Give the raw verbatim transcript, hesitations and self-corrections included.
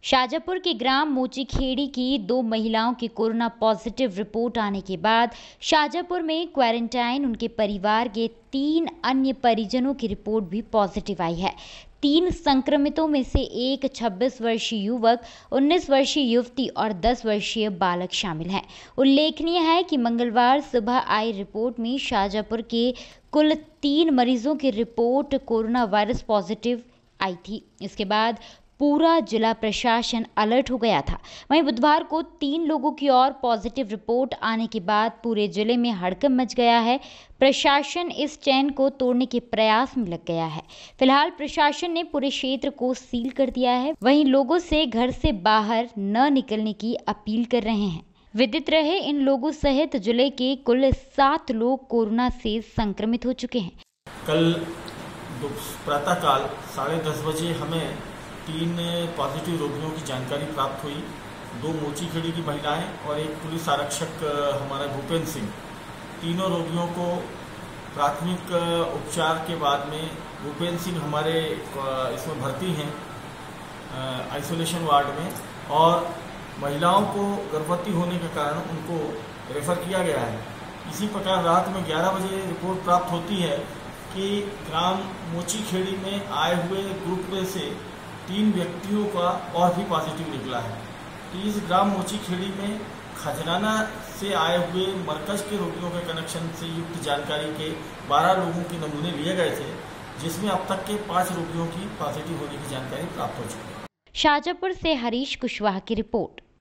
शाजापुर के ग्राम मोचीखेड़ी की दो महिलाओं की कोरोना पॉजिटिव रिपोर्ट आने के बाद शाजापुर में क्वारंटाइन उनके परिवार के तीन अन्य परिजनों की रिपोर्ट भी पॉजिटिव आई है। तीन संक्रमितों में से एक छब्बीस वर्षीय युवक, उन्नीस वर्षीय युवती और दस वर्षीय बालक शामिल हैं। उल्लेखनीय है कि मंगलवार सुबह आई रिपोर्ट में शाजापुर के कुल तीन मरीजों की रिपोर्ट कोरोना वायरस पॉजिटिव आई थी। इसके बाद पूरा जिला प्रशासन अलर्ट हो गया था। वहीं बुधवार को तीन लोगों की और पॉजिटिव रिपोर्ट आने के बाद पूरे जिले में हड़कंप मच गया है। प्रशासन इस चेन को तोड़ने के प्रयास में लग गया है। फिलहाल प्रशासन ने पूरे क्षेत्र को सील कर दिया है। वहीं लोगों से घर से बाहर न निकलने की अपील कर रहे हैं। विदित रहे, इन लोगों सहित जिले के कुल सात लोग कोरोना से संक्रमित हो चुके हैं। कल प्रातःकाल साढ़े दस बजे हमें तीन पॉजिटिव रोगियों की जानकारी प्राप्त हुई। दो मोचीखेड़ी की महिलाएं और एक पुलिस आरक्षक हमारा भूपेंद्र सिंह। तीनों रोगियों को प्राथमिक उपचार के बाद में भूपेंद्र सिंह हमारे इसमें भर्ती हैं आइसोलेशन वार्ड में, और महिलाओं को गर्भवती होने के कारण उनको रेफर किया गया है। इसी प्रकार रात में ग्यारह बजे रिपोर्ट प्राप्त होती है कि ग्राम मोचीखेड़ी में आए हुए ग्रुप में से तीन व्यक्तियों का और भी पॉजिटिव निकला है। तो इस ग्राम मोचीखेड़ी में खजराना से आए हुए मरकज के रोगियों के कनेक्शन से युक्त जानकारी के बारह लोगों के नमूने लिए गए थे, जिसमें अब तक के पाँच रोगियों की पॉजिटिव होने की जानकारी प्राप्त हो चुकी है। शाजापुर से हरीश कुशवाहा की रिपोर्ट।